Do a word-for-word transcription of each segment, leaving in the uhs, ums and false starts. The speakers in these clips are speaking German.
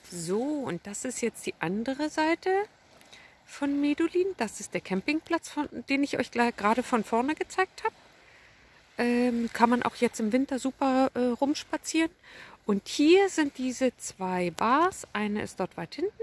So, und das ist jetzt die andere Seite von Medulin. Das ist der Campingplatz, von, den ich euch gerade von vorne gezeigt habe. Ähm, kann man auch jetzt im Winter super äh, rumspazieren. Und hier sind diese zwei Bars. Eine ist dort weit hinten.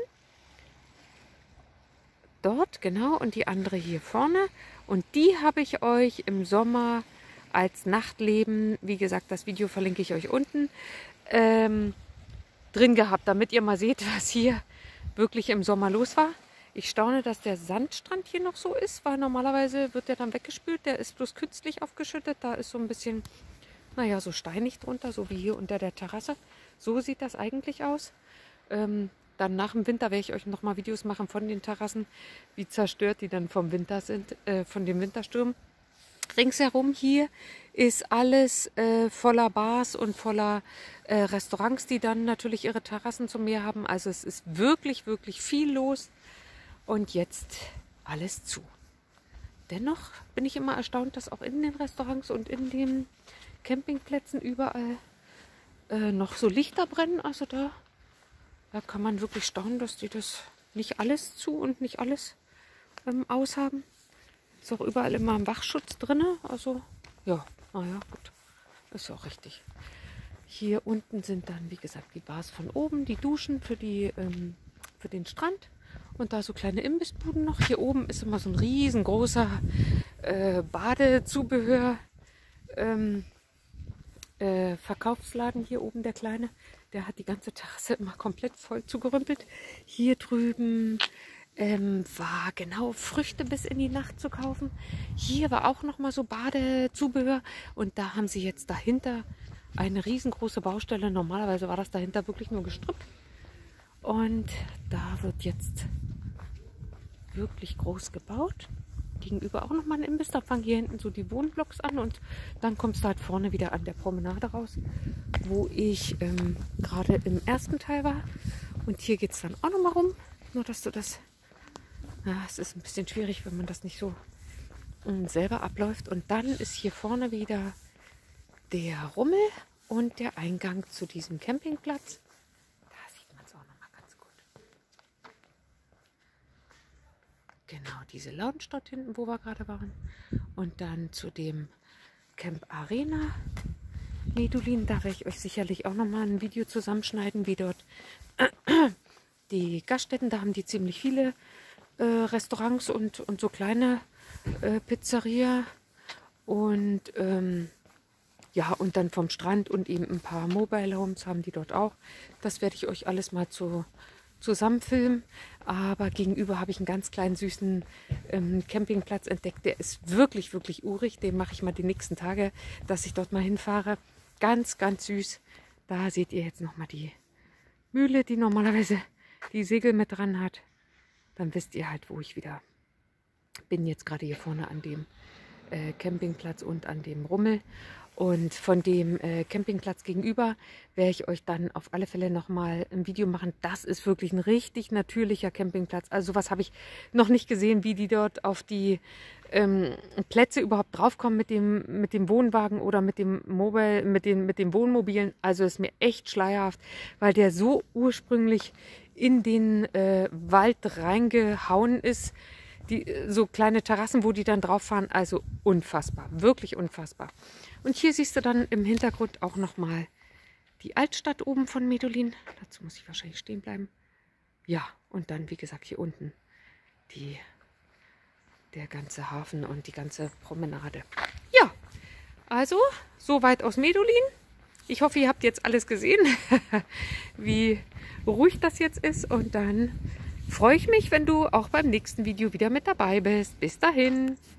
Dort, genau. Und die andere hier vorne. Und die habe ich euch im Sommer als Nachtleben, wie gesagt, das Video verlinke ich euch unten, ähm, drin gehabt, damit ihr mal seht, was hier wirklich im Sommer los war. Ich staune, dass der Sandstrand hier noch so ist, weil normalerweise wird der dann weggespült. Der ist bloß künstlich aufgeschüttet. Da ist so ein bisschen, naja, so steinig drunter, so wie hier unter der Terrasse. So sieht das eigentlich aus. Ähm, dann nach dem Winter werde ich euch nochmal Videos machen von den Terrassen, wie zerstört die dann vom Winter sind, äh, von dem Wintersturm. Ringsherum hier ist alles äh, voller Bars und voller äh, Restaurants, die dann natürlich ihre Terrassen zum Meer haben. Also es ist wirklich, wirklich viel los. Und jetzt alles zu. Dennoch bin ich immer erstaunt, dass auch in den Restaurants und in den Campingplätzen überall äh, noch so Lichter brennen. Also da, da kann man wirklich staunen, dass die das nicht alles zu und nicht alles ähm, aushaben. Ist auch überall immer ein Wachschutz drin. Also ja, naja, gut. Ist ja auch richtig. Hier unten sind dann, wie gesagt, die Bars von oben, die Duschen für, die, ähm, für den Strand. Und da so kleine Imbissbuden noch. Hier oben ist immer so ein riesengroßer äh, Badezubehör ähm, äh, Verkaufsladen. Hier oben der kleine. Der hat die ganze Terrasse immer komplett voll zugerümpelt. Hier drüben ähm, war genau Früchte bis in die Nacht zu kaufen. Hier war auch noch mal so Badezubehör. Und da haben sie jetzt dahinter eine riesengroße Baustelle. Normalerweise war das dahinter wirklich nur Gestrüpp. Und da wird jetzt wirklich groß gebaut. Gegenüber auch nochmal ein Imbiss. Da fangen hier hinten so die Wohnblocks an und dann kommst du halt vorne wieder an der Promenade raus, wo ich ähm, gerade im ersten Teil war. Und hier geht es dann auch nochmal rum. Nur, dass du das... Ja, es ist ein bisschen schwierig, wenn man das nicht so ähm, selber abläuft. Und dann ist hier vorne wieder der Rummel und der Eingang zu diesem Campingplatz. Genau, diese Lounge dort hinten, wo wir gerade waren. Und dann zu dem Camp Arena Medulin. Da werde ich euch sicherlich auch nochmal ein Video zusammenschneiden, wie dort die Gaststätten, da haben die ziemlich viele äh, Restaurants und, und so kleine äh, Pizzeria. Und ähm, ja, und dann vom Strand und eben ein paar Mobile Homes haben die dort auch. Das werde ich euch alles mal zu zusammenfilmen, aber gegenüber habe ich einen ganz kleinen süßen ähm, Campingplatz entdeckt, der ist wirklich, wirklich urig, den mache ich mal die nächsten Tage, dass ich dort mal hinfahre, ganz, ganz süß. Da seht ihr jetzt nochmal die Mühle, die normalerweise die Segel mit dran hat, dann wisst ihr halt, wo ich wieder bin, jetzt gerade hier vorne an dem äh, Campingplatz und an dem Rummel. Und von dem äh, Campingplatz gegenüber werde ich euch dann auf alle Fälle nochmal ein Video machen. Das ist wirklich ein richtig natürlicher Campingplatz. Also sowas habe ich noch nicht gesehen, wie die dort auf die ähm, Plätze überhaupt draufkommen mit dem, mit dem Wohnwagen oder mit dem Mobile, mit den, mit den Wohnmobilen. Also ist mir echt schleierhaft, weil der so ursprünglich in den äh, Wald reingehauen ist. Die, so kleine Terrassen, wo die dann drauf fahren, also unfassbar, wirklich unfassbar. Und hier siehst du dann im Hintergrund auch nochmal die Altstadt oben von Medulin. Dazu muss ich wahrscheinlich stehen bleiben. Ja, und dann, wie gesagt, hier unten die, der ganze Hafen und die ganze Promenade. Ja, also soweit aus Medulin. Ich hoffe, ihr habt jetzt alles gesehen, wie ruhig das jetzt ist. Und dann freue ich mich, wenn du auch beim nächsten Video wieder mit dabei bist. Bis dahin.